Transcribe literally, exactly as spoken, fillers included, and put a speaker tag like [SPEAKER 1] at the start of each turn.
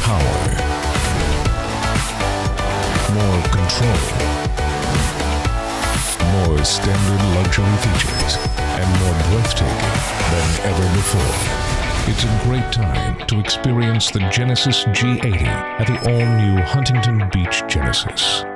[SPEAKER 1] power, more control, more standard luxury features, and more breathtaking than ever before. It's a great time to experience the Genesis G eighty at the all-new Huntington Beach Genesis.